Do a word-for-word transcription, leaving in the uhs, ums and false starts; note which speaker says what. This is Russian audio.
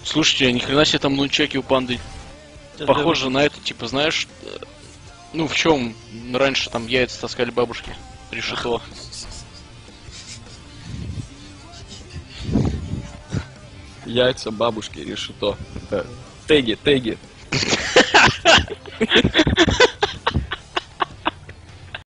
Speaker 1: Слушайте, ни хрена себе там нунчаки у панды. Похоже на это, типа, знаешь, э, ну в чем раньше там яйца таскали бабушки. Решето.
Speaker 2: Яйца бабушки, решето. Это теги, теги.